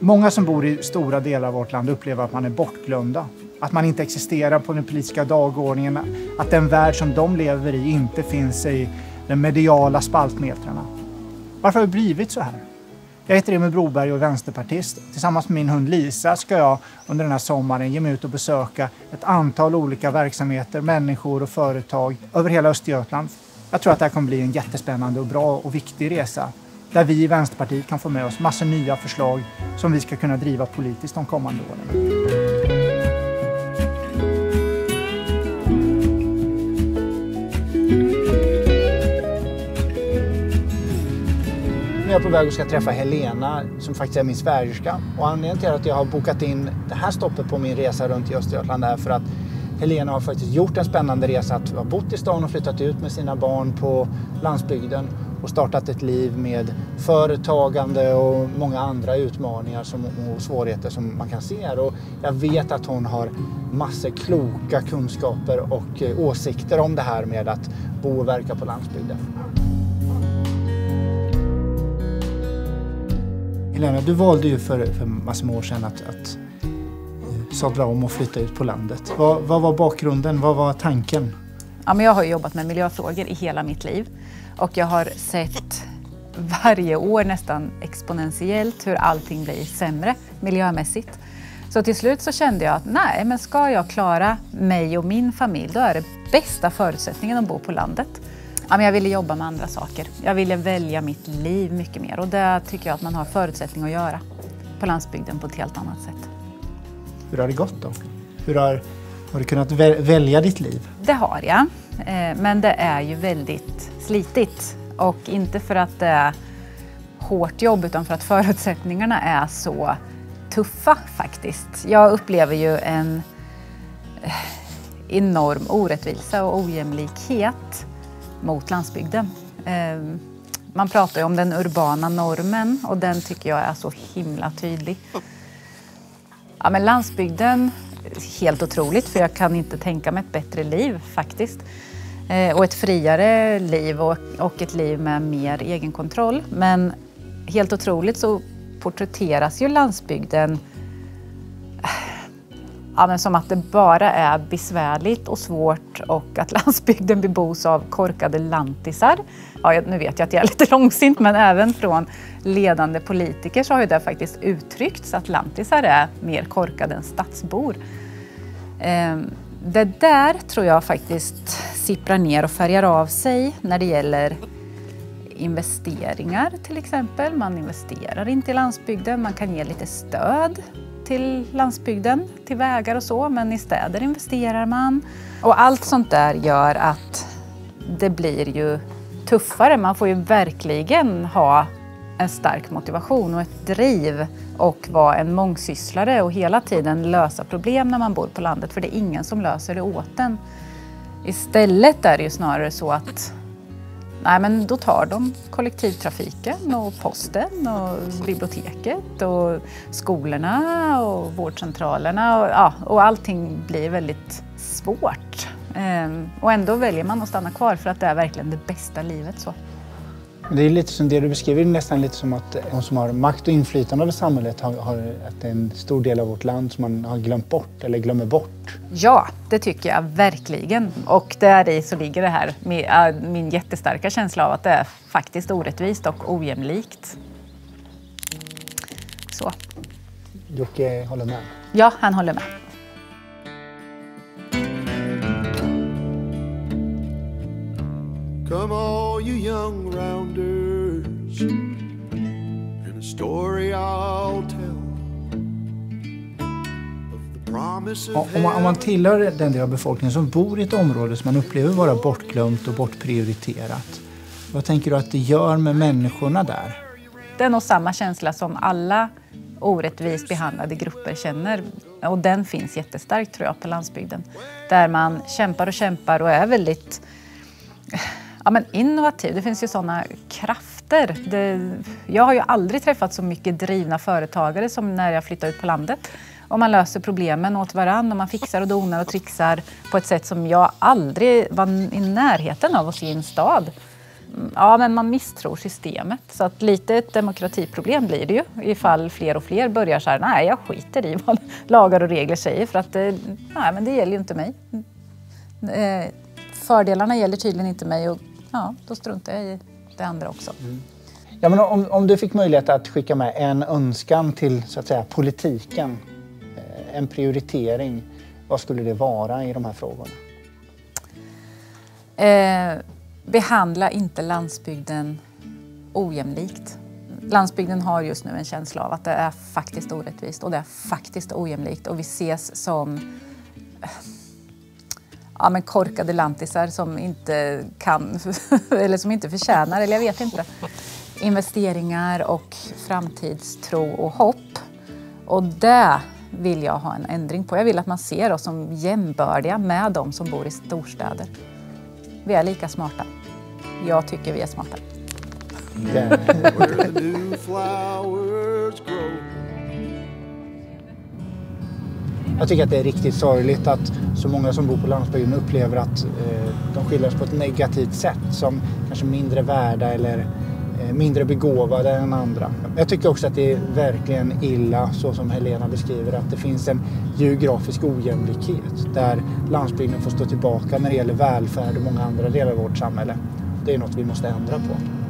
Många som bor i stora delar av vårt land upplever att man är bortglömda. Att man inte existerar på den politiska dagordningen. Att den värld som de lever i inte finns i de mediala spaltmetrarna. Varför har det blivit så här? Jag heter Emil Broberg och är vänsterpartist. Tillsammans med min hund Lisa ska jag under den här sommaren ge mig ut och besöka ett antal olika verksamheter, människor och företag över hela Östergötland. Jag tror att det här kommer bli en jättespännande och bra och viktig resa. Där vi i Vänsterpartiet kan få med oss massor nya förslag som vi ska kunna driva politiskt de kommande åren. Jag är på väg och ska träffa Helena som faktiskt är min svägerska. Och anledningen till att jag har bokat in det här stoppet på min resa runt i Östergötland är för att Helena har faktiskt gjort en spännande resa att ha bott i stan och flyttat ut med sina barn på landsbygden och startat ett liv med företagande och många andra utmaningar och svårigheter som man kan se här. Och jag vet att hon har massor kloka kunskaper och åsikter om det här med att bo och verka på landsbygden. Helena, du valde ju för massor med år sedan att sadla om och flytta ut på landet. Vad var bakgrunden? Vad var tanken? Ja, men jag har jobbat med miljöfrågor i hela mitt liv. Och jag har sett varje år nästan exponentiellt hur allting blir sämre miljömässigt. Så till slut så kände jag att nej, men ska jag klara mig och min familj, då är det bästa förutsättningen att bo på landet. Ja, men jag ville jobba med andra saker. Jag ville välja mitt liv mycket mer. Och det tycker jag att man har förutsättning att göra på landsbygden på ett helt annat sätt. Hur har det gått då? Hur har du kunnat välja ditt liv? Det har jag. Men det är ju väldigt slitigt. Och inte för att det är hårt jobb utan för att förutsättningarna är så tuffa faktiskt. Jag upplever ju en enorm orättvisa och ojämlikhet mot landsbygden. Man pratar ju om den urbana normen och den tycker jag är så himla tydlig. Ja, men landsbygden, helt otroligt för jag kan inte tänka mig ett bättre liv faktiskt. Och ett friare liv och ett liv med mer egenkontroll. Men helt otroligt så porträtteras ju landsbygden men som att det bara är besvärligt och svårt och att landsbygden bebos av korkade lantisar. Ja, nu vet jag att jag är lite långsint, men även från ledande politiker så har ju det faktiskt uttryckts att lantisar är mer korkade än stadsbor. Det där tror jag faktiskt sipprar ner och färgar av sig när det gäller investeringar till exempel. Man investerar inte i landsbygden, man kan ge lite stöd till landsbygden, till vägar och så, men i städer investerar man. Och allt sånt där gör att det blir ju tuffare. Man får ju verkligen ha en stark motivation och ett driv och vara en mångsysslare och hela tiden lösa problem när man bor på landet, för det är ingen som löser det åt en. Istället är det ju snarare så att nej, men då tar de kollektivtrafiken och posten och biblioteket och skolorna och vårdcentralerna och allting blir väldigt svårt. Och ändå väljer man att stanna kvar för att det är verkligen det bästa livet så. Det är lite som det du beskriver, nästan lite som att de som har makt och inflytande över samhället har att en stor del av vårt land som man har glömt bort eller glömmer bort. Ja, det tycker jag verkligen. Och där i så ligger det här med min jättestarka känsla av att det är faktiskt orättvist och ojämlikt. Så. Jocke håller med? Ja, han håller med. Come all you young rounders, and a story I'll tell of the promise of om man tillhör den del av befolkningen som bor i ett område som man upplever vara bortglömt och bortprioriterat, vad tänker du att det gör med människorna där? Det är nog samma känsla som alla orättvist behandlade grupper känner. Och den finns jättestarkt tror jag på landsbygden. Där man kämpar och är väldigt innovativ. Det finns ju sådana krafter. Jag har ju aldrig träffat så mycket drivna företagare som när jag flyttade ut på landet. Och man löser problemen åt varann och man fixar och donar och trixar på ett sätt som jag aldrig var i närheten av att se i en stad. Ja, men man misstror systemet. Så att lite ett demokratiproblem blir det ju ifall fler och fler börjar så här, nej jag skiter i vad lagar och regler säger för att nej, men det gäller ju inte mig. Fördelarna gäller tydligen inte mig och ja, då struntar jag i det andra också. Ja, men om du fick möjlighet att skicka med en önskan till så att säga politiken, en prioritering, vad skulle det vara i de här frågorna? Behandla inte landsbygden ojämlikt. Landsbygden har just nu en känsla av att det är faktiskt orättvist och det är faktiskt ojämlikt och vi ses som korkade lantisar som inte kan eller som inte förtjänar, eller jag vet inte, investeringar och framtidstro och hopp. Och det vill jag ha en ändring på. Jag vill att man ser oss som jämbördiga med de som bor i storstäder. Vi är lika smarta. Jag tycker vi är smarta. Where the new flowers grow. Jag tycker att det är riktigt sorgligt att så många som bor på landsbygden upplever att de skildras på ett negativt sätt som kanske mindre värda eller mindre begåvade än andra. Jag tycker också att det är verkligen illa, så som Helena beskriver, att det finns en geografisk ojämlikhet där landsbygden får stå tillbaka när det gäller välfärd och många andra delar av vårt samhälle. Det är något vi måste ändra på.